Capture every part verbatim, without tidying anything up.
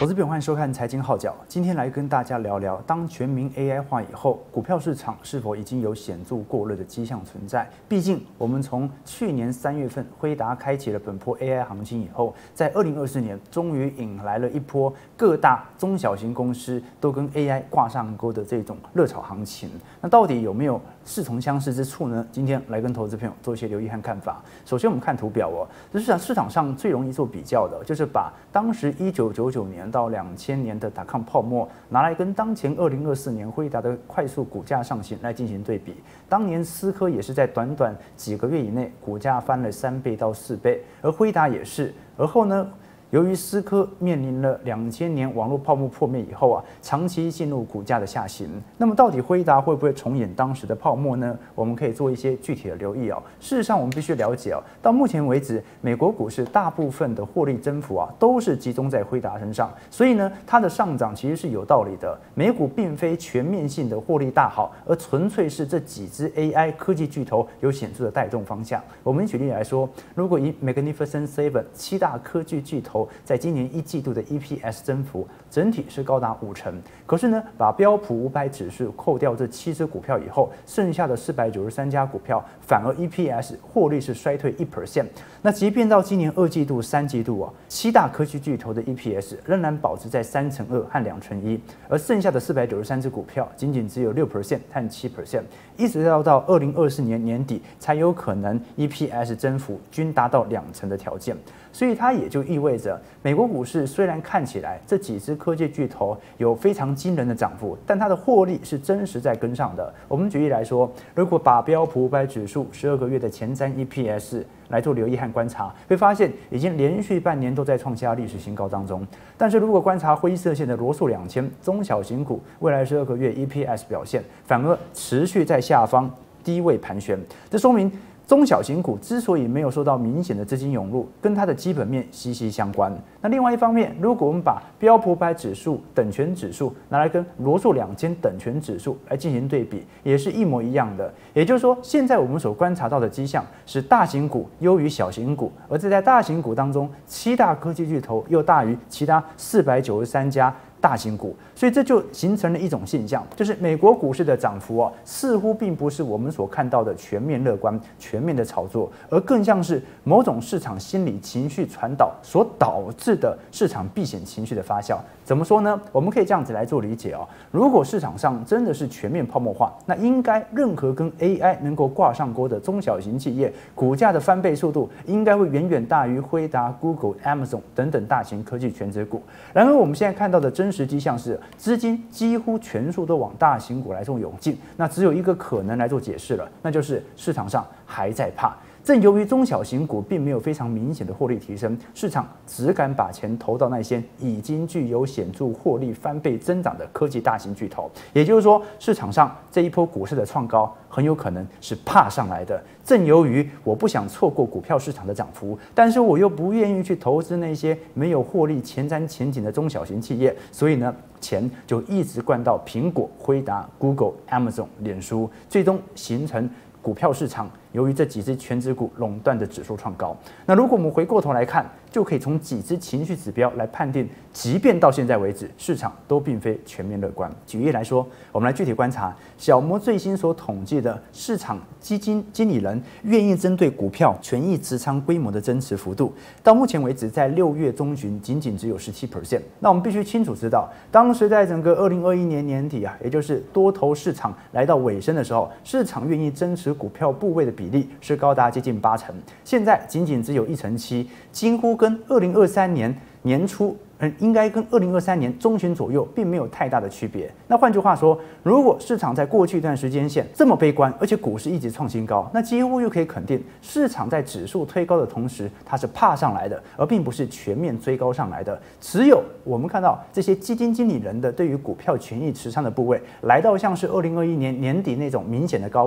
投资朋友欢迎收看财经号角，今天来跟大家聊聊，当全民 A I 化以后，股票市场是否已经有显著过热的迹象存在？毕竟我们从去年三月份辉达开启了本波 A I 行情以后，在二零二四年终于引来了一波各大中小型公司都跟 A I 挂上钩的这种热炒行情。那到底有没有似曾相识之处呢？今天来跟投资朋友做一些留意和看法。首先我们看图表哦，这市场市场上最容易做比较的，就是把当时一九九九年到两千年的 dot com 泡沫拿来跟当前二零二四年辉达的快速股价上行来进行对比。当年思科也是在短短几个月以内股价翻了三倍到四倍，而辉达也是。而后呢，由于思科面临了两千年网络泡沫破灭以后啊，长期进入股价的下行。那么到底辉达会不会重演当时的泡沫呢？我们可以做一些具体的留意哦。事实上，我们必须了解哦，到目前为止，美国股市大部分的获利增幅啊，都是集中在辉达身上。所以呢，它的上涨其实是有道理的。美股并非全面性的获利大好，而纯粹是这几只 A I 科技巨头有显著的带动方向。我们举例来说，如果以 Magnificent Seven 七大科技巨头在今年一季度的 E P S 增幅整体是高达五成，可是呢，把标普五百指数扣掉这七只股票以后，剩下的四百九十三家股票反而 E P S 获利是衰退一 percent。那即便到今年二季度、三季度啊，七大科技巨头的 E P S 仍然保持在三成二和两成一，而剩下的四百九十三只股票仅仅只有六 percent 和七 percent， 一直要到二零二四年年底才有可能 E P S 增幅均达到两成的条件。所以它也就意味着，美国股市虽然看起来这几只科技巨头有非常惊人的涨幅，但它的获利是真实在跟上的。我们举例来说，如果把标普五百指数十二个月的前瞻 E P S 来做留意和观察，会发现已经连续半年都在创下历史新高当中。但是如果观察灰色线的罗素两千中小型股未来十二个月 E P S 表现，反而持续在下方低位盘旋，这说明中小型股之所以没有受到明显的资金涌入，跟它的基本面息息相关。那另外一方面，如果我们把标普五百指数等权指数拿来跟罗素两千等权指数来进行对比，也是一模一样的。也就是说，现在我们所观察到的迹象是大型股优于小型股，而这在大型股当中，七大科技巨头又大于其他四百九十三家大型股，所以这就形成了一种现象，就是美国股市的涨幅啊，似乎并不是我们所看到的全面乐观、全面的炒作，而更像是某种市场心理情绪传导所导致的市场避险情绪的发酵。怎么说呢？我们可以这样子来做理解哦。如果市场上真的是全面泡沫化，那应该任何跟 A I 能够挂上钩的中小型企业，股价的翻倍速度应该会远远大于辉达、Google、Amazon 等等大型科技全指股。然而我们现在看到的真实迹象是，资金几乎全数都往大型股来做涌进。那只有一个可能来做解释了，那就是市场上还在怕。正由于中小型股并没有非常明显的获利提升，市场只敢把钱投到那些已经具有显著获利翻倍增长的科技大型巨头。也就是说，市场上这一波股市的创高很有可能是怕上来的。正由于我不想错过股票市场的涨幅，但是我又不愿意去投资那些没有获利前瞻前景的中小型企业，所以呢，钱就一直灌到苹果、辉达、Google、Amazon、脸书，最终形成股票市场由于这几只全指股垄断的指数创高。那如果我们回过头来看，就可以从几只情绪指标来判定，即便到现在为止，市场都并非全面乐观。举例来说，我们来具体观察小摩最新所统计的市场基金经理人愿意针对股票权益持仓规模的增持幅度，到目前为止，在六月中旬仅仅只有 百分之十七。那我们必须清楚知道，当时在整个二零二一年年底啊，也就是多头市场来到尾声的时候，市场愿意增持股票部位的比例是高达接近八成，现在仅仅只有一成七，几乎跟二零二三年年初，嗯，应该跟二零二三年中旬左右并没有太大的区别。那换句话说，如果市场在过去一段时间线这么悲观，而且股市一直创新高，那几乎就可以肯定，市场在指数推高的同时，它是怕上来的，而并不是全面追高上来的。只有我们看到这些基金经理人的对于股票权益持仓的部位，来到像是二零二一年年底那种明显的高位。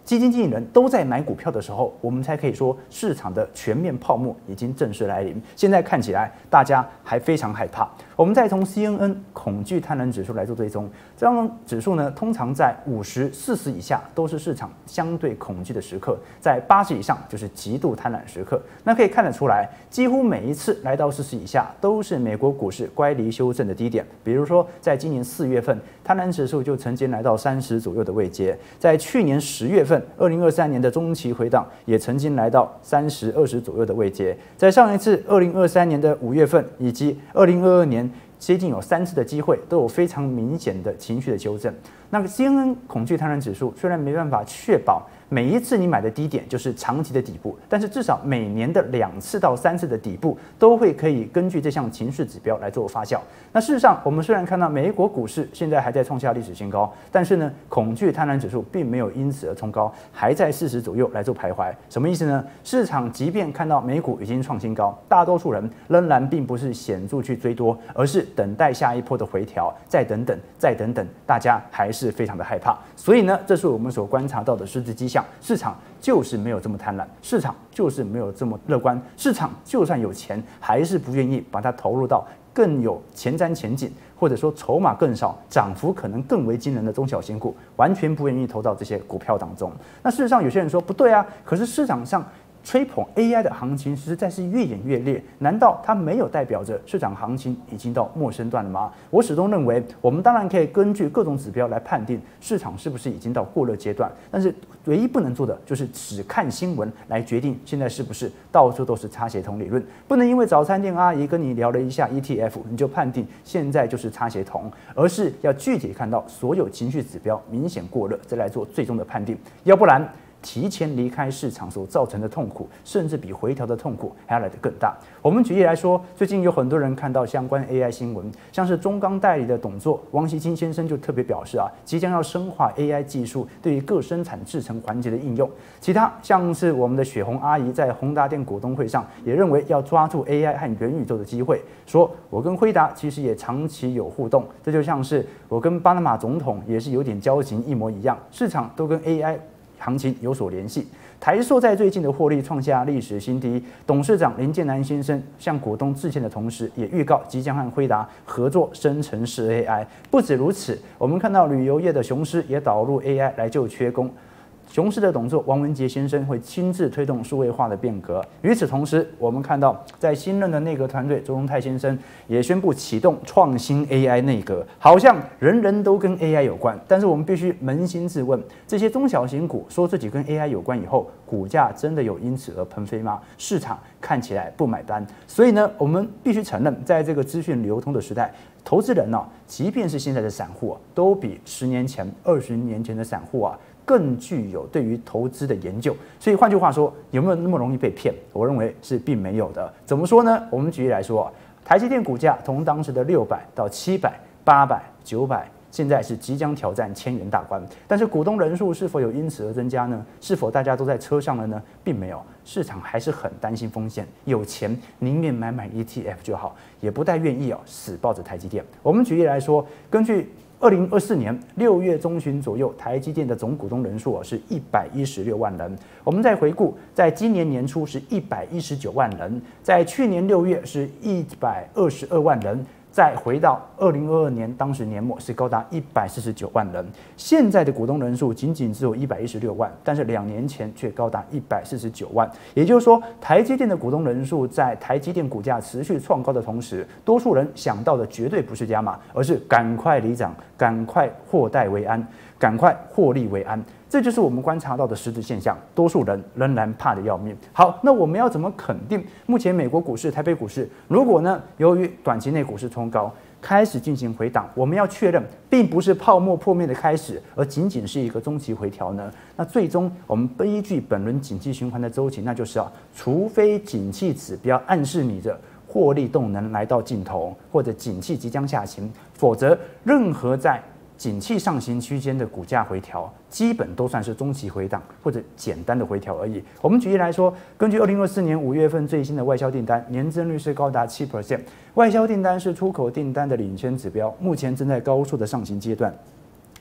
基金经理人都在买股票的时候，我们才可以说市场的全面泡沫已经正式来临。现在看起来大家还非常害怕。我们再从 C N N 恐惧贪婪指数来做追踪，这张指数呢，通常在五十、四十以下都是市场相对恐惧的时刻，在八十以上就是极度贪婪时刻。那可以看得出来，几乎每一次来到四十以下，都是美国股市乖离修正的低点。比如说，在今年四月份，贪婪指数就曾经来到三十左右的位阶；在去年十月份，二零二三年的中期回档也曾经来到三十、二十左右的位阶。在上一次二零二三年的五月份以及二零二二年，接近有三次的机会都有非常明显的情绪的修正。那个 C N N 恐惧贪婪指数虽然没办法确保每一次你买的低点就是长期的底部，但是至少每年的两次到三次的底部都会可以根据这项情绪指标来做发酵。那事实上，我们虽然看到美国股市现在还在创下历史新高，但是呢，恐惧贪婪指数并没有因此而冲高，还在四十左右来做徘徊。什么意思呢？市场即便看到美股已经创新高，大多数人仍然并不是显著去追多，而是等待下一波的回调，再等等，再等等，大家还是非常的害怕。所以呢，这是我们所观察到的实质迹象。市场就是没有这么贪婪，市场就是没有这么乐观，市场就算有钱，还是不愿意把它投入到更有前瞻前景，或者说筹码更少、涨幅可能更为惊人的中小型股，完全不愿意投到这些股票当中。那事实上，有些人说不对啊，可是市场上吹捧 A I 的行情实在是越演越烈，难道它没有代表着市场行情已经到末升段了吗？我始终认为，我们当然可以根据各种指标来判定市场是不是已经到过热阶段，但是唯一不能做的就是只看新闻来决定现在是不是到处都是擦鞋童理论。不能因为早餐店阿姨跟你聊了一下 E T F， 你就判定现在就是擦鞋童，而是要具体看到所有情绪指标明显过热，再来做最终的判定，要不然提前离开市场所造成的痛苦，甚至比回调的痛苦还要来得更大。我们举例来说，最近有很多人看到相关 A I 新闻，像是中钢代理的董座王锡金先生就特别表示啊，即将要深化 A I 技术对于各生产制程环节的应用。其他像是我们的雪红阿姨在宏达电股东会上也认为要抓住 A I 和元宇宙的机会，说我跟辉达其实也长期有互动，这就像是我跟巴拿马总统也是有点交情一模一样，市场都跟 A I行情有所联系。台塑在最近的获利创下历史新低，董事长林建南先生向股东致歉的同时，也预告即将和辉达合作生成式 A I。不止如此，我们看到旅游业的雄狮也导入 A I 来救缺工。雄狮的董座王文杰先生会亲自推动数位化的变革。与此同时，我们看到在新任的内阁团队，周荣泰先生也宣布启动创新 A I 内阁，好像人人都跟 A I 有关。但是我们必须扪心自问，这些中小型股说自己跟 A I 有关以后，股价真的有因此而喷飞吗？市场看起来不买单。所以呢，我们必须承认，在这个资讯流通的时代，投资人呢、啊，即便是现在的散户、啊，都比十年前、二十年前的散户啊，更具有对于投资的研究。所以换句话说，有没有那么容易被骗？我认为是并没有的。怎么说呢？我们举例来说，台积电股价从当时的六百到七百、八百、九百。现在是即将挑战千元大关，但是股东人数是否有因此而增加呢？是否大家都在车上了呢？并没有，市场还是很担心风险，有钱宁愿买买 E T F 就好，也不太愿意哦死抱着台积电。我们举例来说，根据二零二四年六月中旬左右，台积电的总股东人数是一百一十六万人。我们再回顾，在今年年初是一百一十九万人，在去年六月是一百二十二万人。再回到二零二二年，当时年末是高达一百四十九万人，现在的股东人数仅仅只有一百一十六万，但是两年前却高达一百四十九万。也就是说，台积电的股东人数在台积电股价持续创高的同时，多数人想到的绝对不是加码，而是赶快离场，赶快获贷为安，赶快获利为安。这就是我们观察到的实质现象，多数人仍然怕得要命。好，那我们要怎么肯定目前美国股市、台北股市，如果呢由于短期内股市冲高开始进行回档，我们要确认并不是泡沫破灭的开始，而仅仅是一个中期回调呢？那最终我们依据本轮景气循环的周期，那就是啊，除非景气指标暗示你的获利动能来到尽头，或者景气即将下行，否则任何在景气上行区间的股价回调，基本都算是中期回档或者简单的回调而已。我们举例来说，根据二零二四年五月份最新的外销订单，年增率是高达 百分之七。外销订单是出口订单的领先指标，目前正在高速的上行阶段。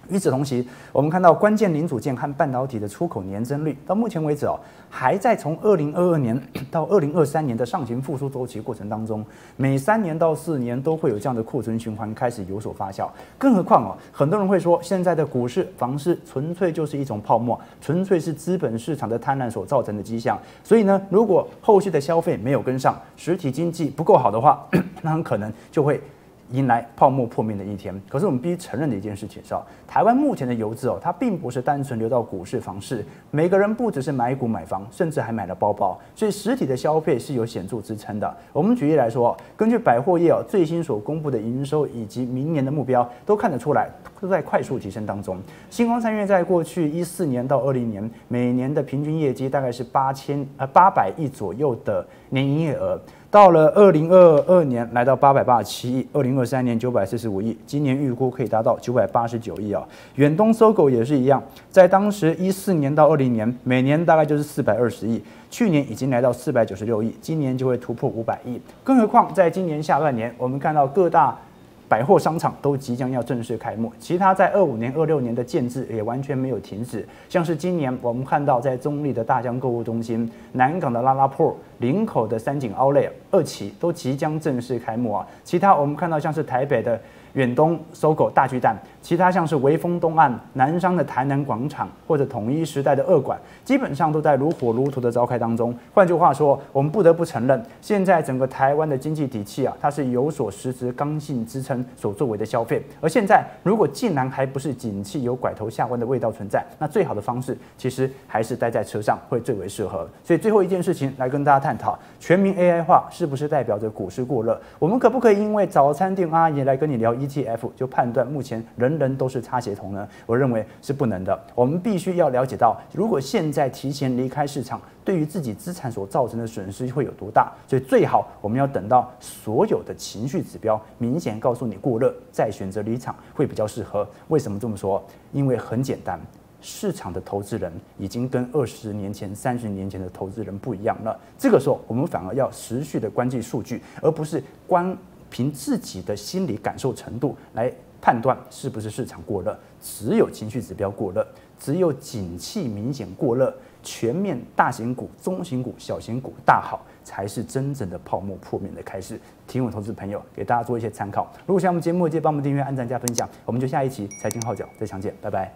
与此同时，我们看到关键零组件和半导体的出口年增率，到目前为止哦，还在从二零二二年到二零二三年的上行复苏周期过程当中，每三年到四年都会有这样的库存循环开始有所发酵。更何况哦，很多人会说，现在的股市、房市纯粹就是一种泡沫，纯粹是资本市场的贪婪所造成的迹象。所以呢，如果后续的消费没有跟上，实体经济不够好的话，那很可能就会迎来泡沫破灭的一天。可是我们必须承认的一件事情是，台湾目前的游资哦，它并不是单纯流到股市、房市，每个人不只是买股买房，甚至还买了包包，所以实体的消费是有显著支撑的。我们举例来说，根据百货业哦最新所公布的营收以及明年的目标，都看得出来都在快速提升当中。星光三月在过去一四年到二零年，每年的平均业绩大概是八千呃八百亿左右的年营业额。到了二零二二年，来到八百八十七亿；二零二三年九百四十五亿，今年预估可以达到九百八十九亿啊。远东搜狗也是一样，在当时一四年到二零年，每年大概就是四百二十亿，去年已经来到四百九十六亿，今年就会突破五百亿。更何况在今年下半年，我们看到各大百货商场都即将要正式开幕，其他在二五年、二六年的建制也完全没有停止。像是今年我们看到在中立的大江购物中心、南港的拉拉铺、林口的三井 Outlet 二期都即将正式开幕啊。其他我们看到像是台北的远东搜狗大巨蛋，其他像是微风东岸、南商的台南广场或者统一时代的二馆，基本上都在如火如荼的召开当中。换句话说，我们不得不承认，现在整个台湾的经济底气啊，它是有所实质刚性支撑所作为的消费。而现在如果竟然还不是景气有拐头下弯的味道存在，那最好的方式其实还是待在车上会最为适合。所以最后一件事情来跟大家探讨，全民 A I 化是不是代表着股市过热？我们可不可以因为早餐店阿姨来跟你聊E T F 就判断目前人人都是擦鞋童呢？我认为是不能的。我们必须要了解到，如果现在提前离开市场，对于自己资产所造成的损失会有多大？所以最好我们要等到所有的情绪指标明显告诉你过热，再选择离场会比较适合。为什么这么说？因为很简单。市场的投资人已经跟二十年前、三十年前的投资人不一样了。这个时候，我们反而要持续的关注数据，而不是光凭自己的心理感受程度来判断是不是市场过热。只有情绪指标过热，只有景气明显过热，全面大型股、中型股、小型股大好，才是真正的泡沫破灭的开始。提醒我投资朋友，给大家做一些参考。如果喜欢我们节目，记得帮我们订阅、按赞、加分享。我们就下一期财经号角再相见，拜拜。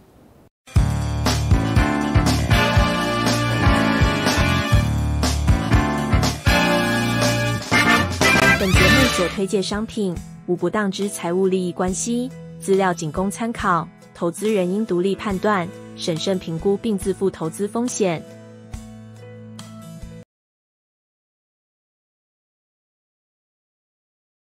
本节目所推介商品无不当之财务利益关系，资料仅供参考，投资人应独立判断、审慎评估并自负投资风险。